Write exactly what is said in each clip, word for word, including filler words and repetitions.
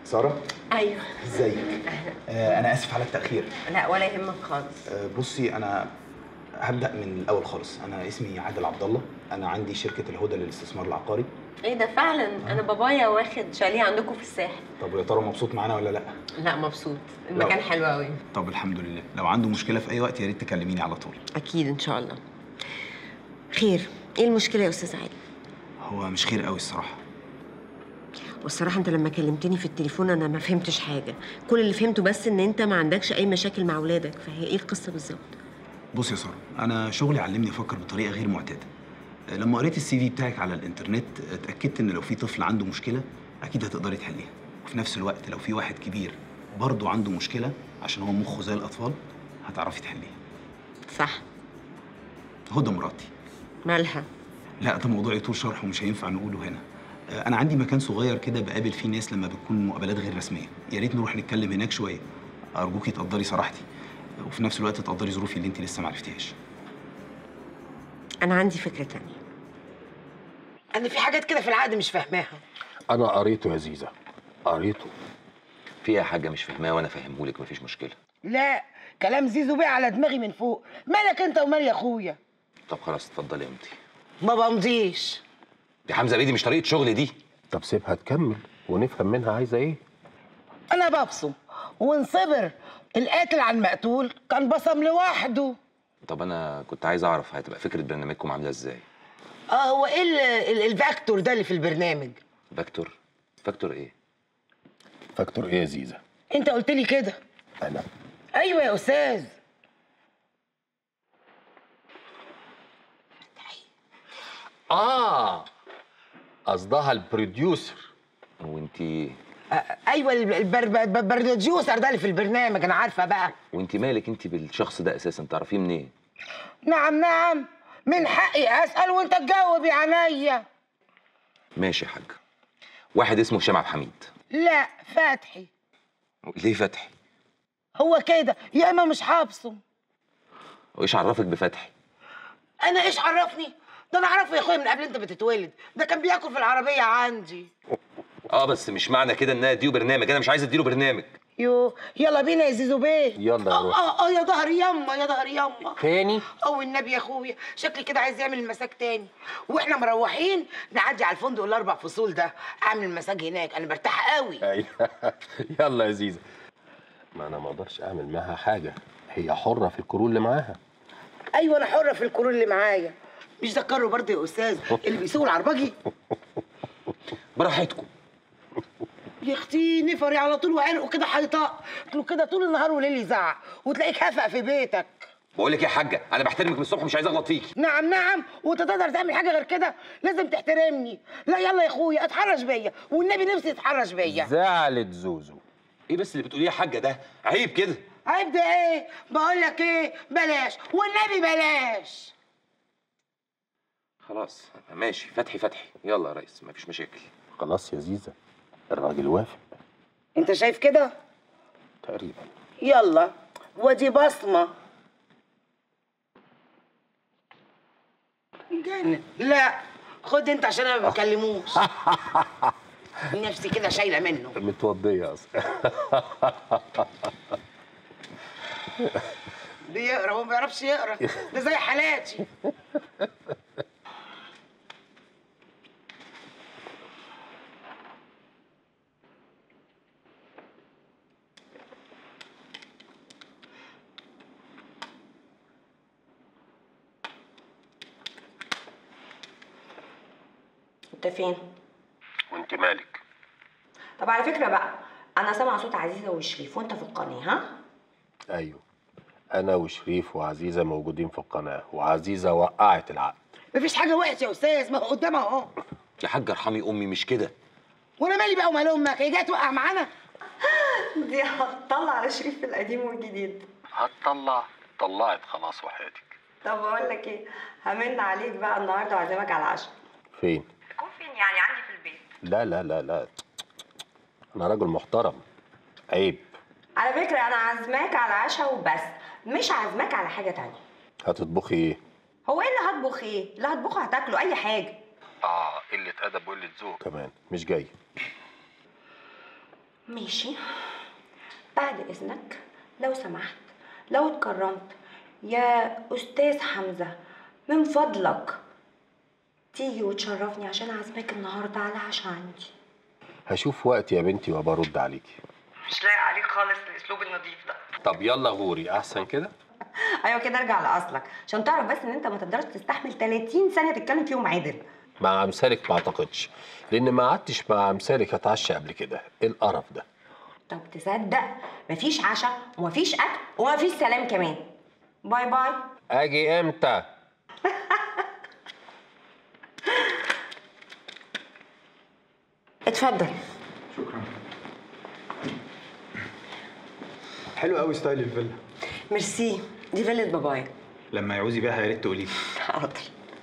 سارة؟ ايوه ازيك؟ آه انا اسف على التأخير. لا ولا يهمك خالص. آه بصي انا هبدأ من الاول خالص. انا اسمي عادل عبد الله، انا عندي شركة الهدى للاستثمار العقاري. ايه ده فعلا؟ انا بابايا واخد شاليه عندكم في الساحل. طب ويا ترى مبسوط معانا ولا لا؟ لا مبسوط، المكان حلو قوي. طب الحمد لله. لو عنده مشكلة في اي وقت يا ريت تكلميني على طول. اكيد ان شاء الله. خير، ايه المشكله يا استاذ عادل؟ هو مش خير قوي الصراحة. والصراحه انت لما كلمتني في التليفون انا ما فهمتش حاجه، كل اللي فهمته بس ان انت ما عندكش اي مشاكل مع اولادك، فهي ايه القصه بالظبط؟ بصي يا سارة، انا شغلي علمني افكر بطريقة غير معتادة. لما قريت السي في بتاعك على الانترنت اتأكدت ان لو في طفل عنده مشكلة اكيد هتقدري تحليها، وفي نفس الوقت لو في واحد كبير برضه عنده مشكلة عشان هو مخه زي الاطفال هتعرفي تحليها. صح. هدى مراتي. مالها؟ لا ده موضوع يطول شرحه ومش هينفع نقوله هنا. انا عندي مكان صغير كده بقابل فيه ناس لما بتكون مقابلات غير رسميه، يا ريت نروح نتكلم هناك شويه. ارجوكي تقدري صراحتي وفي نفس الوقت تقدري ظروفي اللي انت لسه ما عرفتيهاش. انا عندي فكره تانية. انا في حاجات كده في العقد مش فاهماها. انا قريته يا زيزه، قريته. فيها حاجه مش فاهماها وانا فاهمهولك، مفيش مشكله. لا كلام زيزو بيه على دماغي من فوق. مالك انت ومال يا اخويا؟ طب خلاص اتفضلي امضي. ما بمضيش. دي حمزه بيه، دي مش طريقه شغل دي. طب سيبها تكمل ونفهم منها عايزه ايه. انا ببصم وانصبر. القاتل على المقتول كان بصم لوحده. طب انا كنت عايز اعرف هتبقى فكره برنامجكم عامله ازاي؟ اه هو ايه ال- ال- الفاكتور ده اللي في البرنامج؟ فاكتور؟ فاكتور ايه؟ فاكتور ايه يا زيزه؟ انت قلت لي كده. انا؟ ايوه يا استاذ. اه قصدها البروديوسر. وانتي؟ آه ايوه البروديوسر ده اللي في البرنامج، انا عارفه بقى. وانتي مالك انتي بالشخص ده اساسا؟ تعرفيه منين؟ نعم نعم، من حقي اسال وانت تجاوب يا عينيا. ماشي يا حاج. واحد اسمه هشام عبد الحميد. لا فتحي. ليه فتحي؟ هو كده يا اما مش حابسه. وايش عرفك بفتحي؟ انا ايش عرفني؟ ده انا اعرفه يا اخويا من قبل انت بتتولد، ده كان بياكل في العربيه عندي. اه بس مش معنى كده ان انا اديله برنامج، انا مش عايز اديله برنامج. يو يلا بينا يا زيزو بيه. يلا يا روح. اه اه يا ظهر يما يا ظهر يما. تاني؟ اه والنبي يا اخويا شكلي كده عايز يعمل مساج تاني، واحنا مروحين نعدي على الفندق الاربع فصول ده اعمل مساج هناك، انا برتاح قوي. ايوه يلا يا زيزه. ما انا ما اقدرش اعمل معاها حاجه، هي حره في الكرو اللي معاها. ايوه انا حره في الكرو اللي معايا. مش ده الكرو برضه يا استاذ اللي بيسوق العربجي؟ براحتكم. يا اختي نفري على طول وعرقه كده هيطق له كده طول النهار وليل يزعق وتلاقيك هفق في بيتك. بقول لك يا حاجه انا بحترمك من الصبح، مش عايز اغلط فيكي. نعم نعم، وانت تقدر تعمل حاجه غير كده؟ لازم تحترمني. لا يلا يا اخويا اتحرش بيا والنبي نفسي يتحرش بيا. زعلت زوزو. ايه بس اللي بتقوليه يا حاجه؟ ده عيب كده. عيب ده ايه؟ بقول لك ايه، بلاش والنبي بلاش. خلاص ماشي، فتحي فتحي. يلا يا ريس مفيش مشاكل. خلاص يا زيزه الراجل وافق. انت شايف كده؟ تقريبا. يلا ودي بصمه. جنن. لا خد انت عشان انا ما بكلموش. نفسي كده شايله منه. متوضيه اصلا. بيقرا هو ما بيعرفش يقرا، ده زي حالاتي. انت فين؟ وانت مالك؟ طب على فكره بقى انا سامعه صوت عزيزه وشريف وانت في القناه، ها؟ ايوه انا وشريف وعزيزه موجودين في القناه، وعزيزه وقعت العقد. مفيش حاجه وحشه يا استاذ، ما هو قدامها اهو. يا حاجه ارحمي امي، مش كده. وانا مالي بقى ومال امك؟ هي جايه توقع معانا؟ دي هتطلع على شريف في القديم والجديد. هتطلع؟ طلعت خلاص وحياتك. طب اقول لك ايه، همن عليك بقى النهارده وعزمك على العشاء. فين؟ تكون فين يعني؟ عندي في البيت. لا لا لا لا، انا راجل محترم، عيب. على فكره انا عازماك على عشاء وبس، مش عازماك على حاجه تانية. هتطبخي ايه؟ هو ايه اللي هطبخ؟ ايه اللي هطبخه؟ هتاكله اي حاجه. اه قله ادب وقله ذوق كمان. مش جاي. ماشي. بعد اذنك لو سمحت، لو اتكرمت يا استاذ حمزه، من فضلك تيجي وتشرفني عشان عازماك النهارده على عشاء عندي. هشوف وقت يا بنتي وبرد عليكي. مش لايق عليك خالص الاسلوب النظيف ده. طب يلا غوري احسن كده. ايوه كده ارجع لاصلك عشان تعرف بس ان انت ما تقدرش تستحمل ثلاثين ثانيه تتكلم فيهم عدل. مع امثالك ما اعتقدش، لان ما قعدتش مع امثالك اتعشى قبل كده. ايه القرف ده؟ طب تصدق مفيش عشاء ومفيش اكل ومفيش سلام كمان. باي باي. اجي امتى؟ اتفضل. شكرا. حلو قوي ستايل الفيلا. ميرسي، دي فيلا بابايا. لما يعوزي بيها يا ريت تقولي لي. حاضر.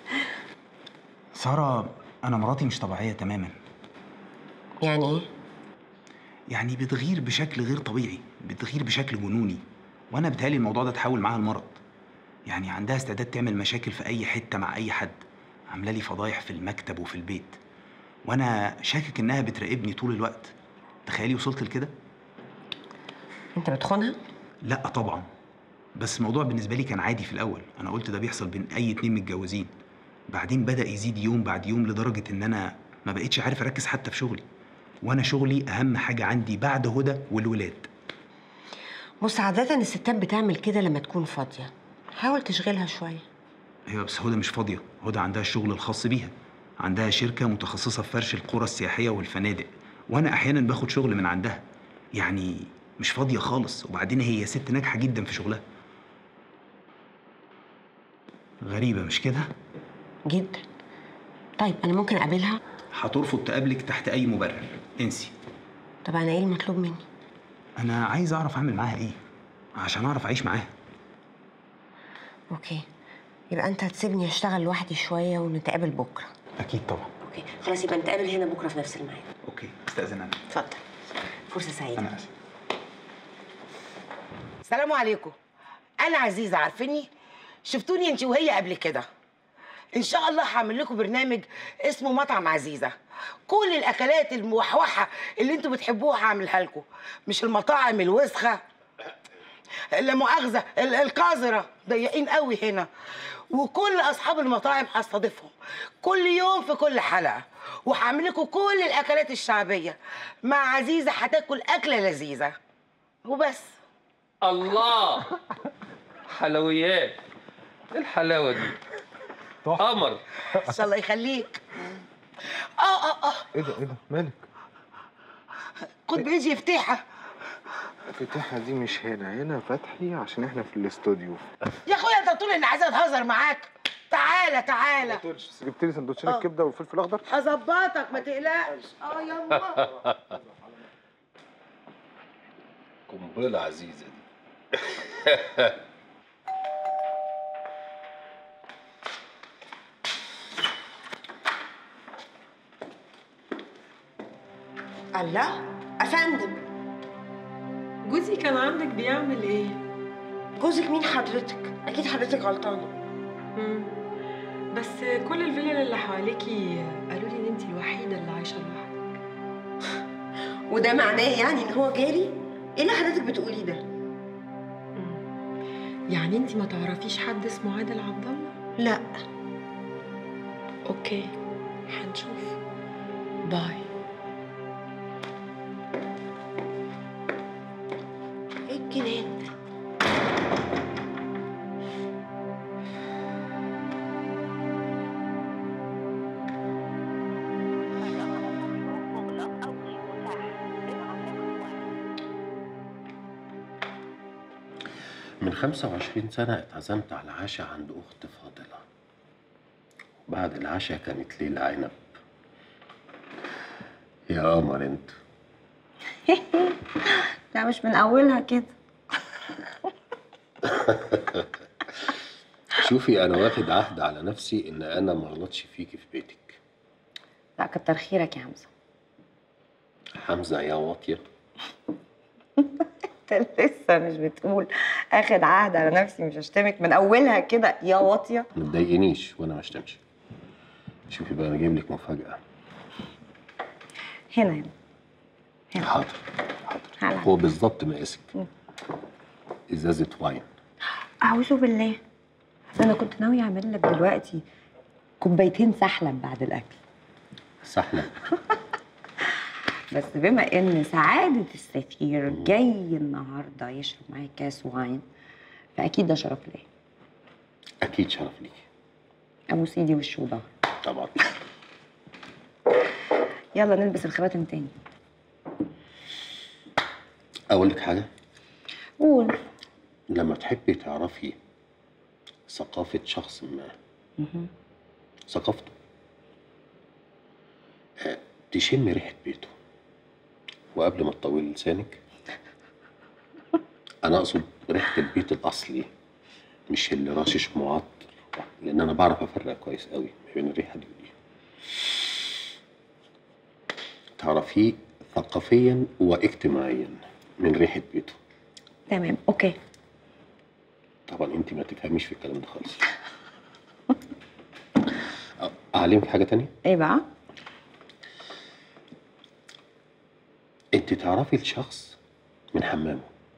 ساره، انا مراتي مش طبيعيه تماما. يعني ايه؟ يعني بتغير بشكل غير طبيعي، بتغير بشكل جنوني، وانا بيتهيألي الموضوع ده اتحول معاها المرض. يعني عندها استعداد تعمل مشاكل في اي حته مع اي حد، عامله لي فضايح في المكتب وفي البيت، وانا شاكك انها بتراقبني طول الوقت. تخيلي وصلت لكده. انت بتخونها؟ لا طبعا، بس الموضوع بالنسبه لي كان عادي في الاول. انا قلت ده بيحصل بين اي اتنين متجوزين، بعدين بدا يزيد يوم بعد يوم لدرجه ان انا ما بقتش عارف اركز حتى في شغلي، وانا شغلي اهم حاجه عندي بعد هدى والولاد. بص، عاده الستات بتعمل كده لما تكون فاضيه، حاول تشغلها شويه. ايوه بس هدى مش فاضيه، هدى عندها الشغل الخاص بيها، عندها شركه متخصصه في فرش القرى السياحيه والفنادق، وانا احيانا باخد شغل من عندها. يعني مش فاضيه خالص، وبعدين هي ست ناجحه جدا في شغلها. غريبه مش كده؟ جدا. طيب انا ممكن اقابلها؟ هترفض تقابلك تحت اي مبرر، انسي. طب انا ايه المطلوب مني؟ انا عايز اعرف اعمل معاها ايه عشان اعرف اعيش معاها. اوكي، يبقى انت هتسيبني اشتغل لوحدي شويه ونتقابل بكره. اكيد طبعا. اوكي خلاص، يبقى نتقابل هنا بكره في نفس الميعاد. اوكي، استاذن انا. اتفضل، فرصه سعيده. انا اسف. السلام عليكم. انا عزيزه، عارفيني؟ شفتوني انت وهي قبل كده. ان شاء الله هعمل لكم برنامج اسمه مطعم عزيزه. كل الاكلات الموحوحه اللي انتوا بتحبوها هعملها لكم، مش المطاعم الوسخه، لا مؤاخذه القذره، ضيقين قوي هنا. وكل اصحاب المطاعم هستضيفهم كل يوم في كل حلقه، وهعمل لكم كل الاكلات الشعبيه. مع عزيزه هتاكل اكله لذيذه وبس. الله، حلويات. ايه الحلاوه دي؟ قمر. ان شاء الله يخليك. اه اه اه ايه ده ايه ده مالك؟ خد بايدي فتيحه. فتحها دي مش هنا، هنا فتحي عشان احنا في الاستوديو. يا اخويا انت بتقول اني عايزه اتهزر معاك. تعالى تعالى. ما تقولش، جبت لي سندوتشين آه. الكبده والفلفل الاخضر. هظبطك ما تقلقش. اه يما. قنبله عزيزه دي. الله، افندم. جوزي كان عندك بيعمل ايه؟ جوزك مين حضرتك؟ اكيد حضرتك غلطانه. مم. بس كل الفيلل اللي حواليكي قالوا لي ان انت الوحيده اللي عايشه لوحدك. وده معناه يعني ان هو جاري؟ ايه اللي حضرتك بتقوليه ده؟ مم. يعني انت ما تعرفيش حد اسمه عادل عبد الله؟ لا. اوكي، هنشوف. باي. ايه الجنان ده؟ من خمسة وعشرين سنة اتعزمت على عشاء عند أخت فاضلة. بعد العشاء كانت ليلة عنب. يا قمر انت. لا مش من اولها كده. شوفي، أنا واخد عهد على نفسي إن أنا ما اغلطش فيكي في بيتك. لا كتر خيرك يا حمزه. حمزة يا واطية. انت لسه مش بتقول اخد عهد على نفسي مش هشتمك من اولها كده يا واطيه؟ ما تضايقنيش وأنا ما اشتمش. شوفي بقى، أنا جايب لك مفاجأة. هنا هنا حاضر. هلا. هو بالظبط مقاسك. ازازه واين. اعوذ بالله، ده انا كنت ناويه اعمل لك دلوقتي كوبايتين سحلب بعد الاكل. سحلب. بس بما ان سعاده السفير جاي النهارده يشرب معايا كاس واين، فاكيد ده شرف ليا. اكيد شرف ليكي. ابو سيدي وشه وضهر. طبعا. يلا نلبس الخواتم تاني. اقول لك حاجه؟ قول. لما تحبي تعرفي ثقافه شخص ما، ثقافته، آه، تشمي ريحه بيته، وقبل ما تطولي لسانك، انا اقصد ريحه البيت الاصلي مش اللي رشش معطر، لان انا بعرف افرق كويس قوي ما بين الريحه دي ودي. تعرفيه ثقافيا واجتماعيا من ريحه بيته. تمام، اوكي. طبعا انت ما تفهميش في الكلام ده خالص. اعلمك حاجه تانية؟ ايه بقى؟ انت تعرفي الشخص من حمامه.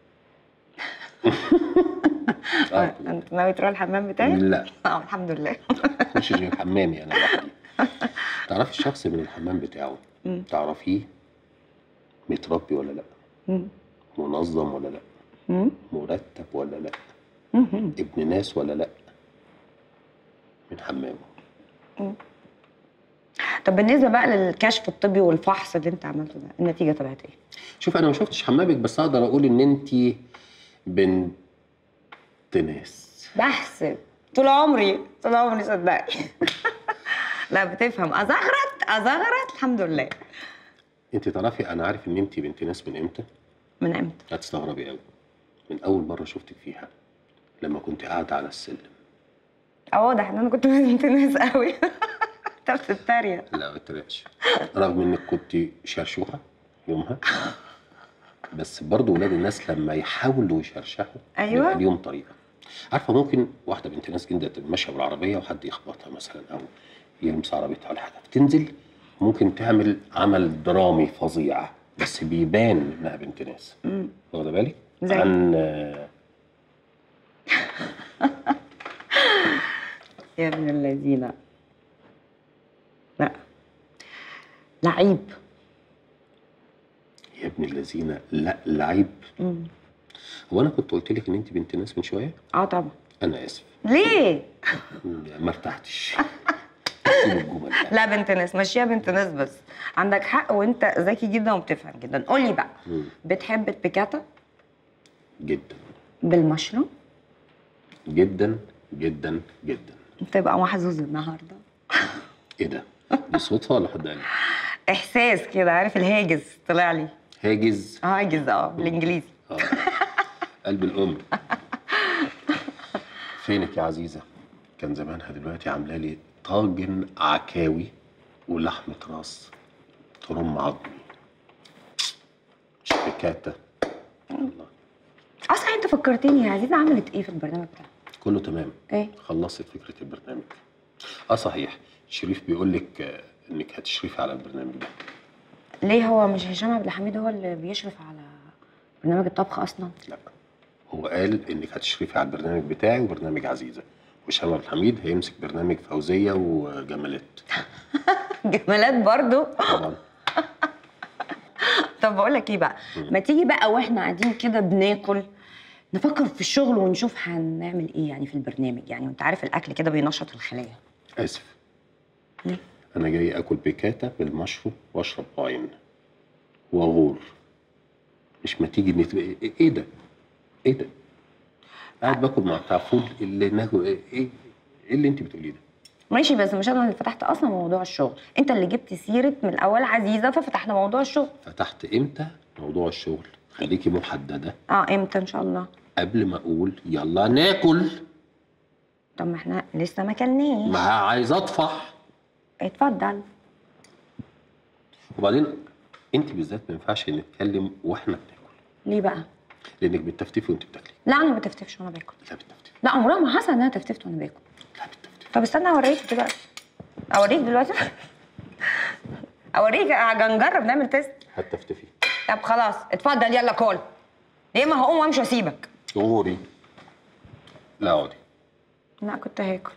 آه. انت ناوي تروح الحمام بتاعي؟ لا. اه الحمد لله. مش زي حمامي انا لوحدي. تعرفي الشخص من الحمام بتاعه. مم. تعرفيه متربي ولا لا؟ مم. منظم ولا لا؟ مم. مرتب ولا لا؟ مم. ابن ناس ولا لا؟ من حمامه. مم. طب بالنسبه بقى للكشف الطبي والفحص اللي انت عملته ده، النتيجه طلعت ايه؟ شوف انا ما شفتش حمامك، بس اقدر اقول ان انت بنت ناس. بحسب طول عمري طول عمري صدقني. لا بتفهم، ازغرت ازغرت الحمد لله. انت تعرفي انا عارف ان انت بنت ناس من امتى؟ من امتى؟ هتستغربي قوي. من اول مره شفتك فيها، لما كنت قاعده على السلم. اه واضح ان انا كنت بنت ناس قوي. انت بتتريق. لا ما بتريقش، رغم انك كنت شرشوحه يومها، بس برضه ولاد الناس لما يحاولوا يشرشحوا أيوة. بيبقى ليهم طريقه. عارفه ممكن واحده بنت ناس جدا تبقى ماشيه بالعربيه وحد يخبطها مثلا او يلمس عربيتها ولا حاجه، بتنزل ممكن تعمل عمل درامي فظيع، بس بيبان انها بنت ناس. واخده بالك؟ زي عن يا ابن الذين. لا لعيب. يا ابن الذين لا لعيب. مم. هو انا كنت قلت لك ان انت بنت ناس من شويه؟ اه طبعا. انا اسف. ليه؟ ما ارتحتش. لا بنت ناس، ماشيه بنت ناس، بس عندك حق وانت ذكي جدا وبتفهم جدا. قولي بقى، مم. بتحب البيكاتا؟ جدا بالمشروم؟ جدا جدا جدا. تبقى محظوظ النهارده. ايه ده؟ دي صدفه ولا حد قال لي؟ احساس كده، عارف الهاجس طلع لي. هاجز. هاجس اه بالانجليزي. اه قلب الام. فينك يا عزيزه؟ كان زمانها دلوقتي عامله لي طاجن عكاوي ولحمه راس ترم عظمي. مش بكاته. الله. اصلا انت فكرتني، يا عزيزه عملت ايه في البرنامج بتاعها؟ كله تمام. ايه؟ خلصت فكره البرنامج. اه صحيح، شريف بيقول لك آه، انك هتشرفي على البرنامج ده. ليه، هو مش هشام عبد الحميد هو اللي بيشرف على برنامج الطبخ اصلا؟ لا، هو قال انك هتشرفي على البرنامج بتاعي وبرنامج عزيزه، وهشام عبد الحميد هيمسك برنامج فوزيه وجمالات. جمالات برضو؟ طبعا. طب بقول لك ايه بقى، ما تيجي بقى واحنا قاعدين كده بناكل نفكر في الشغل ونشوف هنعمل ايه يعني في البرنامج، يعني وانت عارف الاكل كده بينشط الخلايا. اسف. ليه؟ انا جاي اكل بيكاتا بالمشروم واشرب واين واغور. مش ما تيجي نت... ايه ده؟ ايه ده؟ قاعد باكل مع بتاع فول اللي ناكل ايه؟ ايه اللي انت بتقوليه ده؟ ماشي، بس مش انا اللي فتحت اصلا موضوع الشغل، انت اللي جبت سيره من الاول عزيزه ففتحنا موضوع الشغل. فتحت امتى موضوع الشغل؟ خليكي محدده. اه امتى ان شاء الله؟ قبل ما اقول يلا ناكل. طب ما احنا لسه ما كلناش. ما عايز اطفح. اتفضل. وبعدين انت بالذات ما ينفعش نتكلم واحنا بناكل. ليه بقى؟ لانك بتفتفي وانت بتاكلي. لا انا ما بتفتفش وانا باكل. لا بتفتفي. لا عمرها ما حصل ان انا تفتفت وانا باكل. لا بتفتفي. طب استنى اوريك دلوقتي. اوريك دلوقتي. اوريك، هنجرب نعمل تيست. هتفتفي. طب خلاص اتفضل يلا كل. ليه ما هقوم وامشي واسيبك؟ غوري. لا اقعدي. لا كنت هاكل.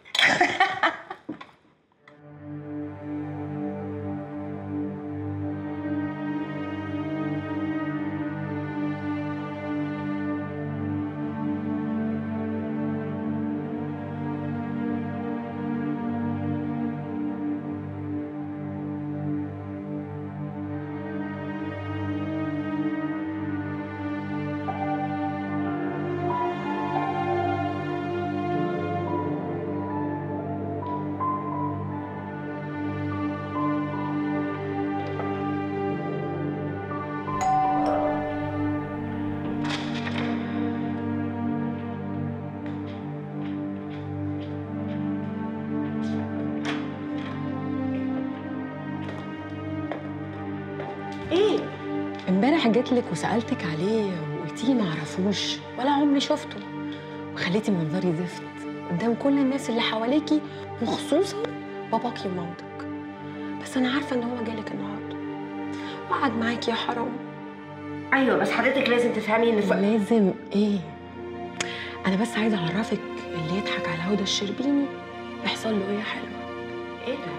امبارح جيت لك وسالتك عليه وقلتي لي ما اعرفوش ولا عمري شفته، وخليتي منظري زفت قدام كل الناس اللي حواليكي وخصوصا باباكي ومامتك. بس انا عارفه ان هو جالك النهارده وقعد معاكي يا حرام. ايوه بس حضرتك لازم تفهمي ان ف... لازم ايه؟ انا بس عايزه اعرفك اللي يضحك على هدى الشربيني يحصل له ايه حلوه. ايه ده؟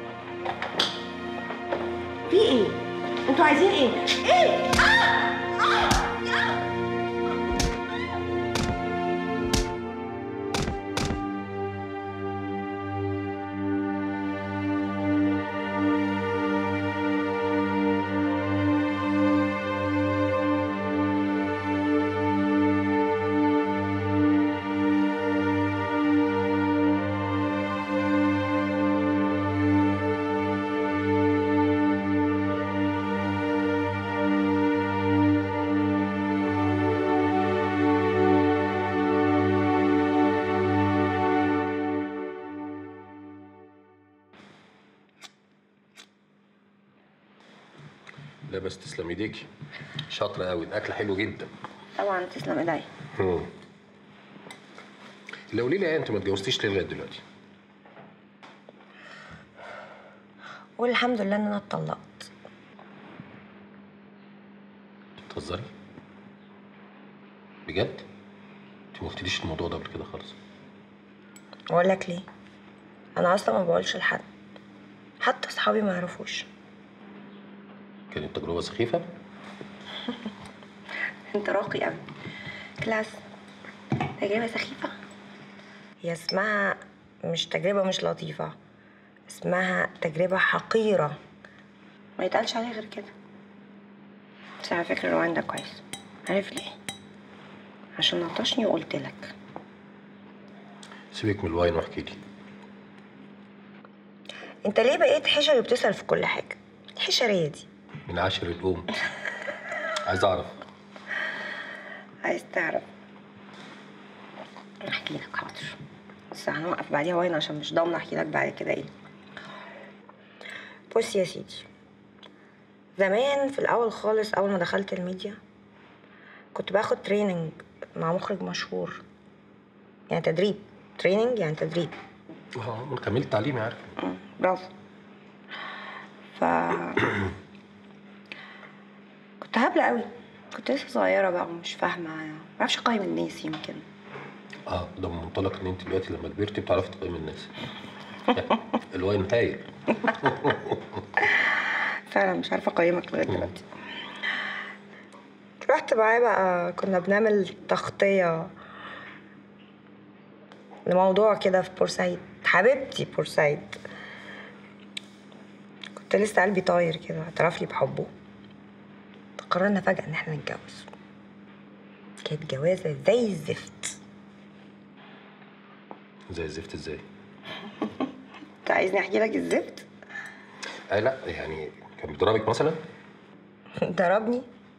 في ايه؟ انتوا عايزين ايه؟ ايه؟ آه! آه! آه! لا بس تسلم ايديكي، شاطره قوي، الاكل حلو جدا. طبعا تسلم ايديا. امم لو قولي لي ايه، انت ما اتجوزتيش ليه لغايه دلوقتي؟ والحمد لله ان انا اتطلقت. بتهزري؟ بجد؟ انت ما قلتليش الموضوع ده قبل كده خالص. اقول لك ليه؟ انا اصلا ما بقولش لحد، حتى اصحابي ما يعرفوش. كانت تجربه سخيفه؟ انت راقي قوي. كلاس. تجربه سخيفه؟ هي اسمها مش تجربه مش لطيفه، اسمها تجربه حقيره، ما يتقالش عليها غير كده. بس على فكره الروان ده كويس. عارف ليه؟ عشان نطشني وقلت لك. سيبك من الواين واحكي لي. انت ليه بقيت حشري وبتسأل في كل حاجه؟ الحشريه دي من عشر الام. عايز اعرف. عايز تعرف؟ احكي لك حاضر، بس هنوقف بعديها واين عشان مش ضامنه احكي لك بعد كده ايه. بص يا سيدي، زمان في الاول خالص اول ما دخلت الميديا كنت باخد تريننج مع مخرج مشهور، يعني تدريب. تريننج يعني تدريب. اه من كملت تعليمي عارف. امم برافو. ف كنت هبله قوي، كنت لسه صغيره بقى ومش فاهمه، ما بعرفش اقيم الناس يمكن. اه ده من منطلق ان انت دلوقتي لما كبرتي بتعرفي تقيمي الناس. الواين هايل. فعلا مش عارفه اقيمك لغايه دلوقتي. رحت معاه بقى، كنا بنعمل تغطيه لموضوع كده في بورسعيد، حبيبتي بورسعيد. كنت لسه قلبي طاير كده، اعترف لي بحبه. قررنا فجأة ان احنا نتجوز. كانت جوازة زي الزفت. زي الزفت ازاي؟ انت عايزني احكي لك الزفت؟ آه لا يعني كان بيضربك مثلا؟ ضربني؟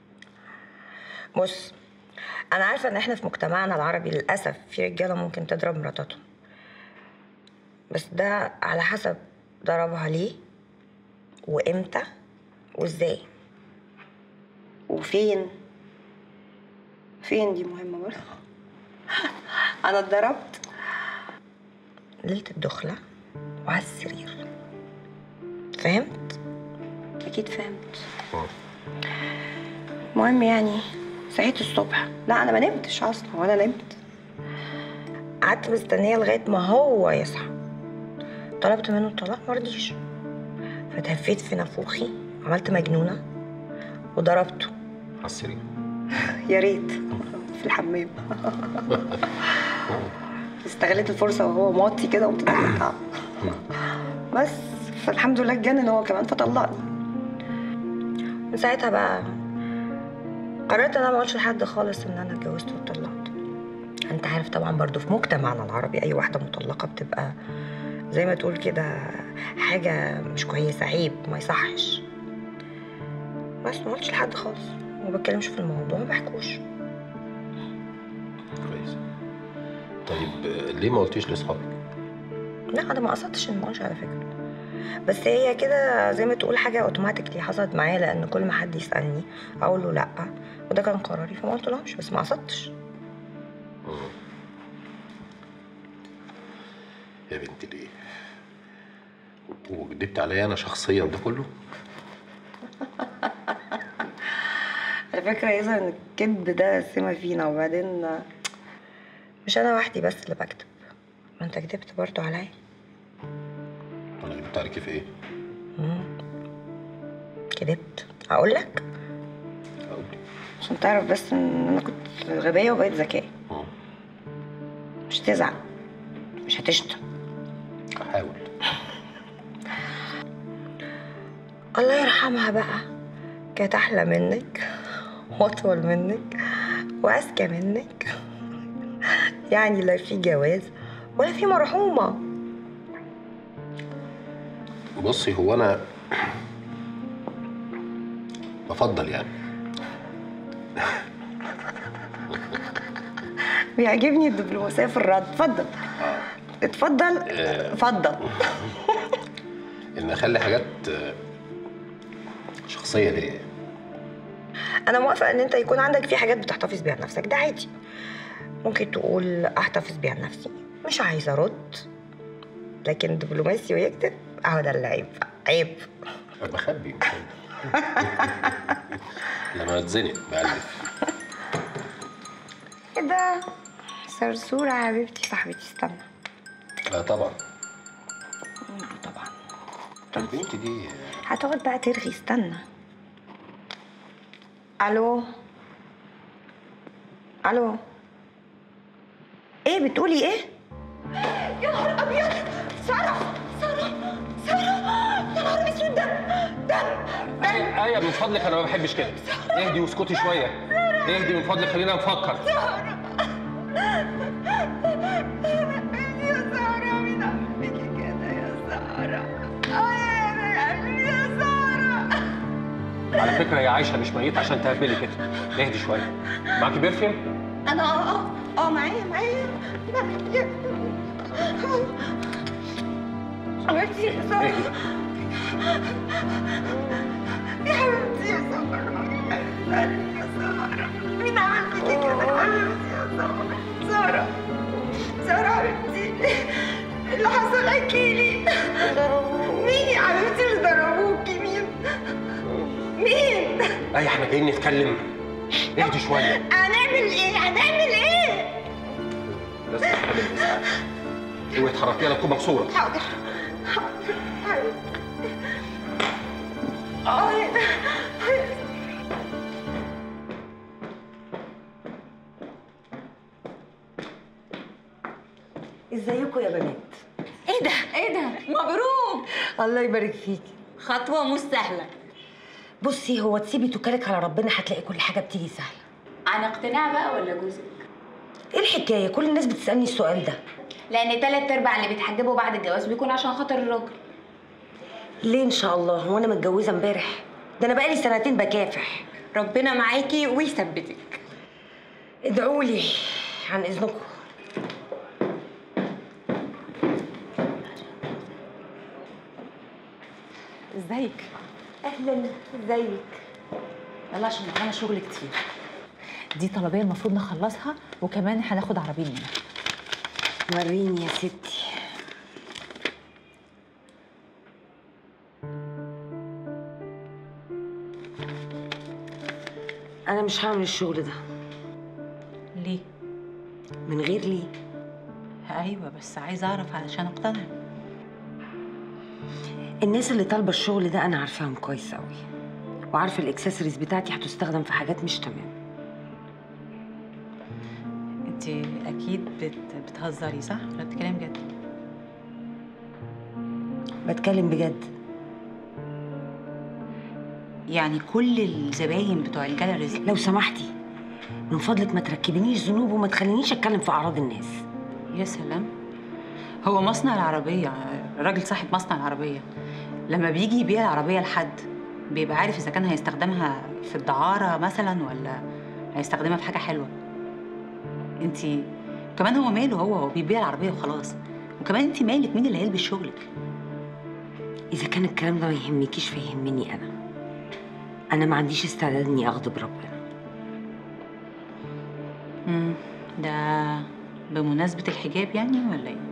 بص، انا عارفه ان احنا في مجتمعنا العربي للاسف في رجاله ممكن تضرب مراتاتهم، بس ده على حسب ضربها ليه وامتى وازاي وفين. فين دي مهمه برضه. انا اتضربت ليله الدخله وعلى السرير. فهمت؟ اكيد فهمت. المهم يعني صحيت الصبح، لا انا ما نمتش اصلا ولا نمت، قعدت مستنيه لغايه ما هو يصحى، طلبت منه الطلاق مرضيش، فتهفيت في نافوخي، عملت مجنونه وضربته. على السرير؟ يا ريت في الحمام. استغلت الفرصه وهو موطي كده وقمت ضربتها. بس فالحمد لله اتجنن هو كمان فطلقني. من ساعتها بقى قررت ان انا ما اقولش لحد خالص ان انا اتجوزت واتطلقت. انت عارف طبعا برضو في مجتمعنا العربي اي واحده مطلقه بتبقى زي ما تقول كده حاجه مش كويسه، عيب ما يصحش. بس ما قلتش لحد خالص وما بتكلمش في الموضوع، ما بحكوش. كويس. طيب ليه ما قلتيش لاصحابك؟ لا انا ما قصدتش ان ما اقولش على فكره، بس هي كده زي ما تقول حاجه اوتوماتيكلي حصلت معايا، لان كل ما حد يسالني اقول له لا، وده كان قراري فما قلتلهمش، بس ما قصدتش. يا بنتي ليه؟ وكدبت عليا انا شخصيا ده كله؟ على فكره يظهر ان الكذب ده سمه فينا، وبعدين مش انا وحدي بس اللي بكذب، ما انت كدبت برضو عليا. انا كدبت عليكي في ايه؟ امم كدبت. اقول لك؟ اقول لك عشان تعرف بس ان انا كنت غبيه وبقيت ذكيه. مش تزعل، مش هتشتم. هحاول. الله يرحمها بقى، كانت احلى منك واطول منك واذكى منك، يعني لا في جواز ولا في مرحومه. بصي هو انا بفضل يعني بيعجبني الدبلوماسيه في الرد. اتفضل اتفضل اتفضل. ان اخلي حاجات شخصيه ليا. انا موافقه ان انت يكون عندك في حاجات بتحتفظ بيها لنفسك، ده عادي. ممكن تقول احتفظ بيها لنفسي، مش عايزه ارد، لكن دبلوماسي ويكتب اهو ده اللي عيب. عيب. بخبي لما اتزنق بألف. ايه ده؟ صرصورة يا حبيبتي صاحبتي. استنى. لا طبعا. طبعا. البنت دي هتقعد بقى ترغي. استنى. الو الو، ايه بتقولي ايه؟ يا نهار ابيض، ساره ساره ساره، يا نهار اسود، دم دم. ايه من فضلك انا ما بحبش كده. اهدي واسكتي شويه. اهدي من فضلك خلينا نفكر. ساره يا ساره، مين عمل فيكي كده يا ساره؟ اه يا قلبي يا ساره. على فكره يا عايشه مش ميت عشان تهبلي كده. اهدي شويه. معاكي برفيوم؟ انا اه اه اه معايا معايا معايا. حبيبتي يا ساره، يا حبيبتي يا ساره، يا ساره، مين عمل فيكي كده؟ حبيبتي يا ساره، ساره ساره حبيبتي، اللي حصل احكيلي. مين يا حبيبتي اللي ضربوكي؟ مين؟ مين؟ اي احنا جايين نتكلم. اهدي شويه. هنعمل ايه؟ هنعمل ايه؟ لازم نتكلم بسرعه. اوعي تحركيها لا تكون مكسوره. حاضر حاضر حبيبتي. اه ازيكم يا بنات؟ ايه ده؟ ايه ده؟ مبروك. الله يبارك فيكي. خطوة مش سهلة. بصي هو تسيبي توكلك على ربنا، هتلاقي كل حاجة بتيجي سهلة. عن اقتناع بقى ولا جوزك؟ ايه الحكاية؟ كل الناس بتسألني السؤال ده. لأن تلات أرباع اللي بيتحجبوا بعد الجواز بيكون عشان خاطر الراجل. ليه إن شاء الله؟ هو أنا متجوزة امبارح؟ ده أنا بقالي سنتين بكافح. ربنا معاكي ويثبتك. ادعوا لي عن إذنكم. ازيك؟ أهلا، ازيك؟ يلا عشان معانا شغل كتير. دي طلبيه المفروض نخلصها، وكمان هناخد عربيه منها. وريني يا ستي. انا مش هعمل الشغل ده. ليه؟ من غير ليه؟ ايوه بس عايزه اعرف علشان اقتنع. الناس اللي طالبه الشغل ده انا عارفاهم كويس قوي، وعارفه الاكسسوارز بتاعتي هتستخدم في حاجات مش تمام. انت اكيد بت... بتهزري صح ولا بتتكلمي بجد؟ بتكلم بجد. يعني كل الزباين بتوع الجاليريز؟ لو سمحتي من فضلك ما تركبنيش ذنوب وما تخلينيش اتكلم في اعراض الناس. يا سلام، هو مصنع العربيه، الراجل صاحب مصنع العربيه لما بيجي يبيع العربيه لحد بيبقى عارف اذا كان هيستخدمها في الدعاره مثلا ولا هيستخدمها في حاجه حلوه. انت كمان هو ماله، هو هو بيبيع العربيه وخلاص، وكمان انت مالك مين اللي هيلبس شغلك؟ اذا كان الكلام ده ما يهمكيش فيهمني انا. انا ما عنديش استعداد اني اغضب ربنا. امم ده بمناسبه الحجاب يعني ولا ايه؟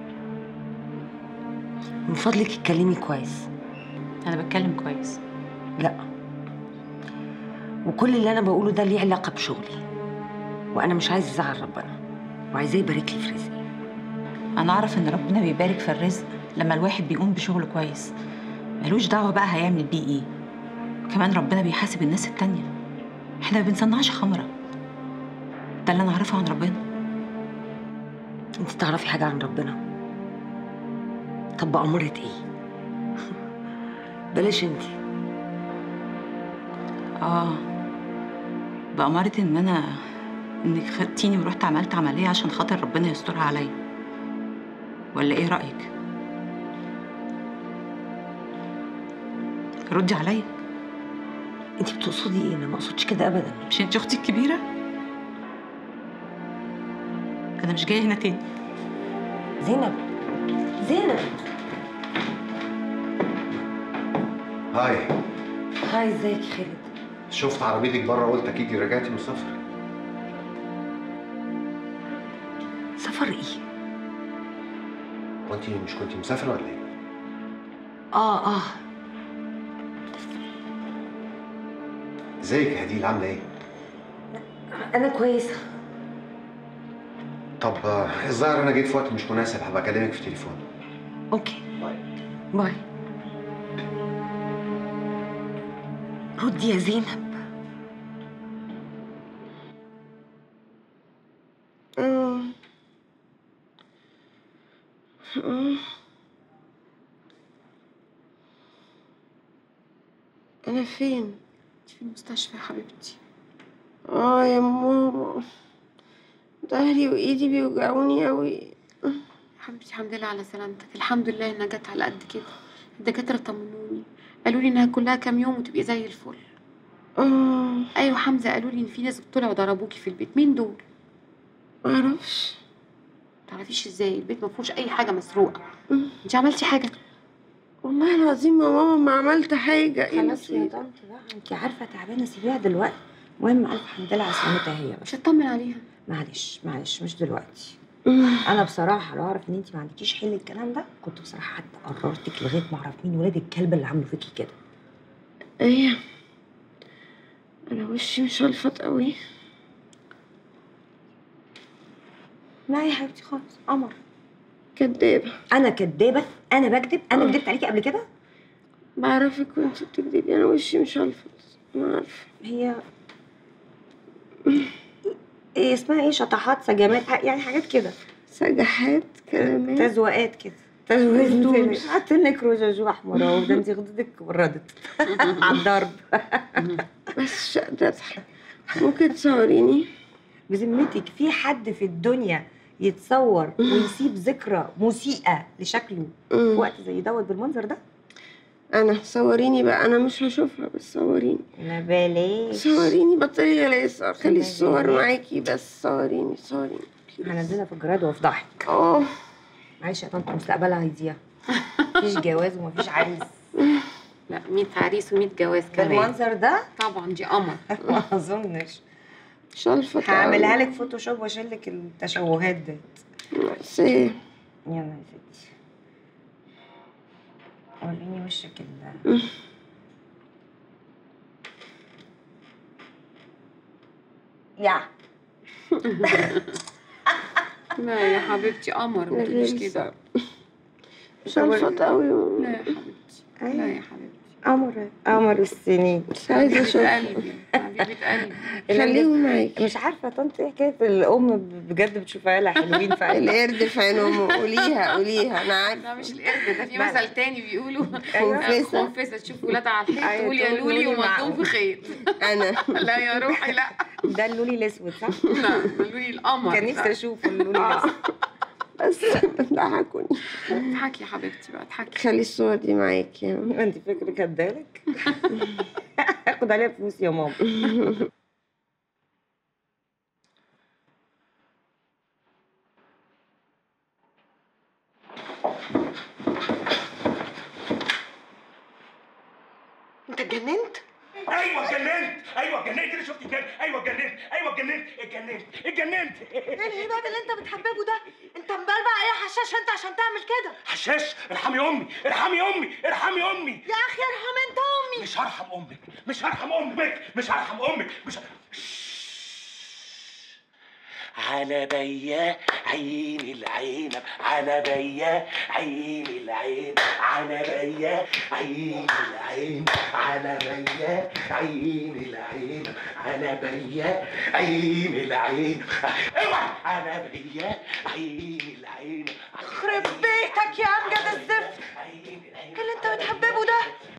من فضلك اتكلمي كويس. انا بتكلم كويس. لا، وكل اللي انا بقوله ده ليه علاقه بشغلي، وانا مش عايزه ازعل ربنا وعايزاه يبارك لي في رزقي. انا اعرف ان ربنا بيبارك في الرزق لما الواحد بيقوم بشغل كويس، ملوش دعوه بقى هيعمل بيه ايه. كمان ربنا بيحاسب الناس التانيه، احنا ما بنصنعش خمره. ده اللي انا اعرفه عن ربنا. انت تعرفي حاجه عن ربنا؟ طب بأمارة ايه؟ بلاش انت. اه بأمارة ان انا انك خدتيني ورحت عملت عمليه عشان خاطر ربنا يسترها عليا، ولا ايه رايك؟ ردي عليا. انت بتقصدي ايه؟ انا ما اقصدش كده ابدا. مش انت اختي الكبيره؟ انا مش جايه هنا تاني. زينب، زينب. هاي. هاي، ازيك يا خالد؟ شفت عربيتك بره قلت اكيد رجعتي من السفر. سفر ايه؟ وانت مش كنتي مسافره ولا ايه؟ اه اه. ازيك يا هديل، عامله ايه؟ انا كويسه. طب الظاهر انا جيت في وقت مش مناسب، هبقى اكلمك في التليفون. اوكي، باي. ردي يا زينب. اه اه انا فين؟ في المستشفى يا حبيبتي. اه يا ماما، ظهري وايدي بيوجعوني قوي. يا حبيبتي الحمد لله على سلامتك. الحمد لله انها جت على قد كده. الدكاتره طمنوني، قالوا لي انها كلها كام يوم وتبقي زي الفل. اه ايوه حمزه قالوا لي ان في ناس طلعوا ضربوكي في البيت. مين دول؟ معرفش. متعرفيش ازاي؟ البيت ما فيهوش اي حاجه مسروقه. انت عملتي حاجه؟ والله العظيم يا ماما ما عملت حاجه. خلاص يا طنط بقى، انت عارفه تعبانه، سيبيها دلوقتي. المهم الف حمد لله على سلامتها هي. مش هطمن عليها. معلش معلش مش دلوقتي. انا بصراحه لو اعرف ان انت ما عندكيش حل الكلام ده كنت بصراحه حتى قررتك لغايه ما اعرف مين ولاد الكلب اللي عملوا فيكي كده. ايه، انا وشي مش هلفط قوي. لا يا حبيبتي خالص. قمر كدابه. انا كدابه؟ انا بكذب؟ انا كدبت عليكي قبل كده؟ بعرفك وانت بتكدبي. انا وشي مش هلفط، ما عارفه. هي ايه اسمها ايه؟ شطحات، سجمات، يعني حاجات كده. سجحات، كلمات، تزوقات كده. تزوقات. حط لك رجاجو احمر اهو. ده انت خدتك وردت على الضرب. بس مش قادره اضحك. ممكن تصوريني؟ بذمتك في حد في الدنيا يتصور ويسيب ذكرى مسيئه لشكله في وقت زي دوت بالمنظر ده؟ انا صوريني بقى، انا مش هشوفها بس صوريني. لا بلاش. صوريني، بطلي غلاسه، خلي الصور معاكي بس. صوريني صوريني. هنزلها في الجراد وافضحك. اه معلش يا طنط، مستقبلها هيضيع. مفيش جواز ومفيش عريس. لا مية عريس ومية جواز كمان بالمنظر ده؟ طبعا دي قمر. ما اظنش. مش هلفط. هعملها لك فوتوشوب واشيل لك التشوهات ديت. بس ايه؟ يلا يا ستي وريني وشك ال يا لا يا حبيبتي قمر ما تقوليش كده. مش هنفض قوي. لا يا حبيبتي لا يا حبيبتي. قمر قمر السنين. مش عايزه اشوف قلبي حبيبه قلبي. خليهم معاكي. مش عارفه يا طنط ايه حكايه الام بجد بتشوف عيالها حلوين في عينها. القرد في عين امه. قوليها قوليها انا عارفه. لا مش القرد ده، في مثل تاني بيقولوا خنفسة. خنفسه تشوف ولادها على الحيط أيوة، تقول يا تقول لولي لولي ومضمون معقول. في خيط. انا لا يا روحي لا. ده اللولي الاسود صح؟ لا ده لولي القمر. كان نفسي اشوفه اللولي الاسود. بس بتضحكوني. اضحكي يا حبيبتي بقى اضحكي. خلي الصور دي معاكي. انت فكرك هدالك؟ اخد عليها فلوس يا ماما. انت اتجننت؟ ايوه اتجننت، ايوه اتجننت، انا شفت كده، ايوه اتجننت، ايوه اتجننت، اتجننت، اتجننت. ايه الهباب اللي انت بتحببه ده؟ انت مبلبع ايه يا حشاش انت عشان تعمل كده؟ حشاش، ارحمي امي، ارحمي امي، ارحمي امي. يا اخي ارحم انت امي. مش هرحم امك، مش هرحم امك، مش هرحم امك، مش ه... على بيا عين العنب، على بيا عين العنب، على بيا عين العنب، على بيا عين العنب، على بيا عين العنب، اوعى على بيا عين العنب. يخرب بيتك يا امجد الزفت. ايه اللي انت بتحببه ده؟